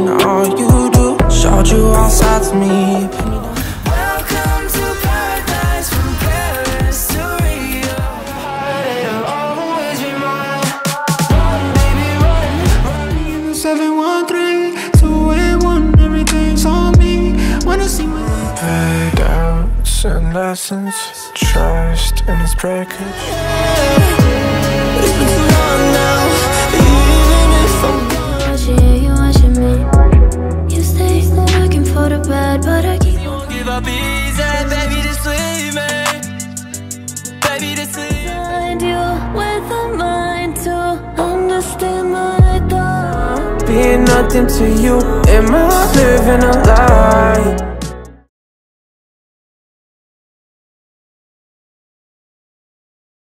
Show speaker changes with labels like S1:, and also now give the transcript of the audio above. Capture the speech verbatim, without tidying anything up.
S1: and all you do. Showed you all sides of me.
S2: Welcome to paradise, from Paris to Rio. It'll always be mine. Run, baby, run, run.
S1: seven one three, two eight one, everything's on me. Wanna see me fade outs and lessons, trust and its breakage.
S2: It's been too long now. Even if I'm
S3: watching you, watching me. You stay looking for the bad, but I keep.
S2: You won't give up easy, baby, this leave me. Baby, this leave me.
S3: Find you with a mind to understand my thoughts.
S1: Being nothing to you, am I living a lie?